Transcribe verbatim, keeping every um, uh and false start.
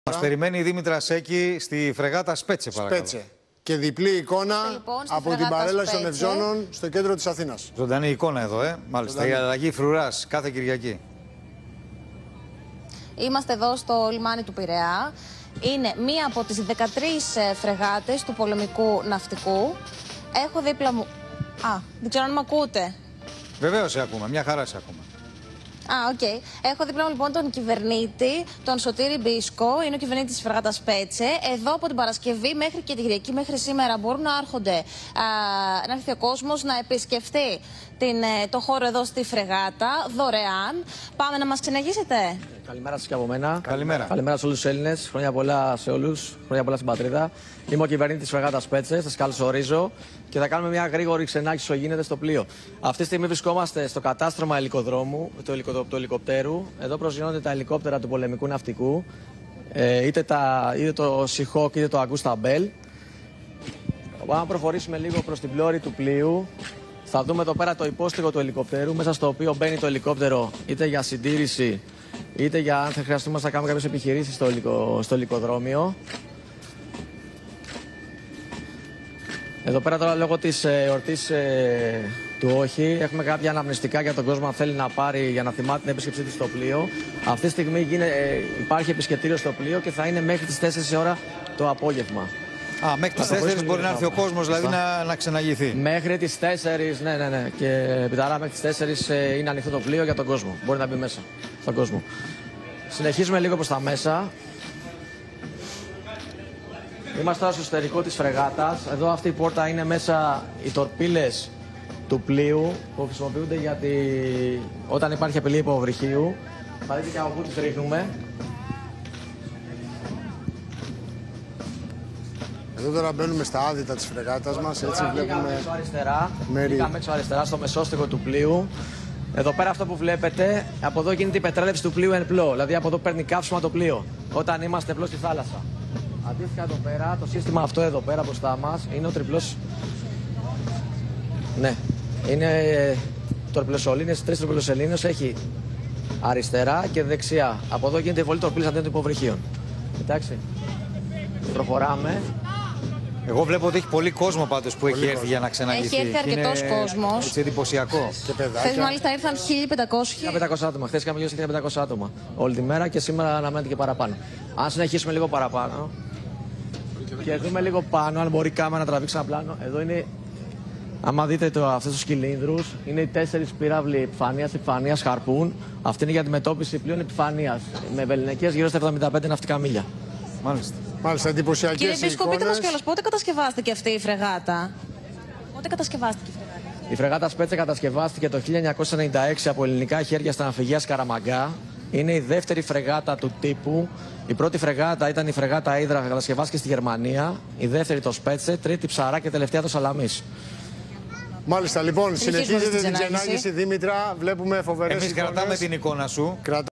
Μας περιμένει η Δήμητρα Σέκη στη φρεγάτα Σπέτσε, παρακαλώ. Σπέτσε. Και διπλή εικόνα λοιπόν, από την παρέλαση των Ευζώνων στο κέντρο της Αθήνας. Ζωντανή εικόνα εδώ, ε. Μάλιστα. Ζωντανή. Η αλλαγή φρουράς κάθε Κυριακή. Είμαστε εδώ στο λιμάνι του Πειραιά. Είναι μία από τις δεκατρείς φρεγάτες του πολεμικού ναυτικού. Έχω δίπλα μου... Α, δεν ξέρω αν με ακούτε. Βεβαίως σε ακούμε. Μια χαρά σε ακούμε. Α, οκ. Okay. Έχω δίπλα μου λοιπόν τον κυβερνήτη, τον Σωτήρη Μπίσκο, είναι ο κυβερνήτης της φρεγάτας Σπέτσε. Εδώ από την Παρασκευή μέχρι και την Κυριακή, μέχρι σήμερα, μπορούν να έρχονται, α, να έρθει ο κόσμος να επισκεφτεί την, το χώρο εδώ στη φρεγάτα, δωρεάν. Πάμε να μας ξεναγήσετε. Καλημέρα σας και από μένα. Καλημέρα. Καλημέρα σε όλους τους Έλληνες. Χρόνια πολλά σε όλους. Χρόνια πολλά στην πατρίδα. Είμαι ο κυβερνήτης της φρεγάτας Σπέτσε. Σας καλωσορίζω και θα κάνουμε μια γρήγορη ξενάγηση όσο γίνεται στο πλοίο. Αυτή τη στιγμή βρισκόμαστε στο κατάστρωμα ελικοδρόμου του, ελικο, του ελικοπτέρου. Εδώ προσγειώνονται τα ελικόπτερα του πολεμικού ναυτικού. Ε, είτε, τα, είτε το Seahawk είτε το Augusta Bell. Πάμε να προχωρήσουμε λίγο προς την πλώρη του πλοίου. Θα δούμε εδώ πέρα το υπόστηγο του ελικοπτέρου, μέσα στο οποίο μπαίνει το ελικόπτερο είτε για συντήρηση, είτε για αν θα χρειαστούμε να κάνουμε κάποιες επιχειρήσεις στο, ελικο, στο ελικοδρόμιο. Εδώ πέρα τώρα λόγω της εορτής ε, του όχι, έχουμε κάποια αναμνηστικά για τον κόσμο αν θέλει να πάρει για να θυμάται την επίσκεψή του στο πλοίο. Αυτή τη στιγμή γίνε, ε, υπάρχει επισκεπτήριο στο πλοίο και θα είναι μέχρι τις τέσσερις η ώρα το απόγευμα. Α, μέχρι τις τέσσερις μπορεί να έρθει ο κόσμος δηλαδή να, να ξεναγηθεί. Μέχρι τις τέσσερις, ναι, ναι, ναι. Και επιταρά μέχρι τις τέσσερις ε, είναι ανοιχτό το πλοίο για τον κόσμο. Μπορεί να μπει μέσα στον κόσμο. Συνεχίζουμε λίγο προς τα μέσα. Είμαστε τώρα στο εσωτερικό της φρεγάτας. Εδώ αυτή η πόρτα είναι μέσα οι τορπίλες του πλοίου που χρησιμοποιούνται γιατί όταν υπάρχει απειλή υποβρυχίου. Θα δείτε και από πού τις ρίχνουμε. Εδώ τώρα μπαίνουμε στα άδυτα της φρεγάτας μας, έτσι τώρα βλέπουμε έξω αριστερά, μέρη... Πήγαμε έξω αριστερά στο μεσόστεγο του πλοίου. Εδώ πέρα αυτό που βλέπετε, από εδώ γίνεται η πετρέλευση του πλοίου εν πλώ, δηλαδή από εδώ παίρνει καύσιμα το πλοίο, όταν είμαστε απλώς στη θάλασσα. Αντίστοιχα εδώ πέρα, το σύστημα αυτό εδώ πέρα μπροστά μας, είναι ο τριπλός... Ναι, είναι τορπιλοσωλήνες, τρεις τορπιλοσωλήνες, έχει αριστερά και δεξιά. Από εδώ γίνεται η βολή τορπίλης αντίον των υποβρυχίων. Εντάξει, προχωράμε. Εγώ βλέπω ότι έχει πολύ κόσμο πάντως που πολύ έχει έρθει κόσμο. για να ξεναγηθεί. Έχει έρθει αρκετός κόσμος. Έτσι εντυπωσιακό. Και παιδάκια. Χθες μάλιστα ήρθαν χίλια πεντακόσια. χίλια πεντακόσια άτομα. Χθες είχαμε γύρω στα χίλια πεντακόσια άτομα όλη τη μέρα και σήμερα αναμένεται και παραπάνω. Αν συνεχίσουμε λίγο παραπάνω και δούμε λίγο πάνω, αν μπορεί η κάμερα να τραβήξει ένα πλάνο, εδώ είναι. Άμα δείτε το, αυτούς τους κυλίνδρους, είναι οι τέσσερις πύραυλοι επιφανείας, επιφανείας χαρπούν. Αυτή είναι για αντιμετώπιση πλοίων επιφανείας. Με βεληνικές γύρω στα εβδομήντα πέντε ναυτικά μίλια. Μάλιστα. Μάλιστα, εντυπωσιακές Κύριε εικόνες. Μπίσκο, πείτε μας κιόλας πότε κατασκευάστηκε αυτή η φρεγάτα. Πότε κατασκευάστηκε η φρεγάτα. Η φρεγάτα Σπέτσε κατασκευάστηκε το χίλια εννιακόσια ενενήντα έξι από ελληνικά χέρια στα ναυπηγεία Σκαραμαγκά. Είναι η δεύτερη φρεγάτα του τύπου. Η πρώτη φρεγάτα ήταν η φρεγάτα Ύδρα, κατασκευάστηκε στη Γερμανία. Η δεύτερη το Σπέτσε, τρίτη Ψαρά και τελευταία το Σαλαμίς. Μάλιστα, λοιπόν, συνεχίζεται την ξενάγηση, Δήμητρα. Βλέπουμε φοβερές Εμείς εικόνες. κρατάμε την εικόνα σου.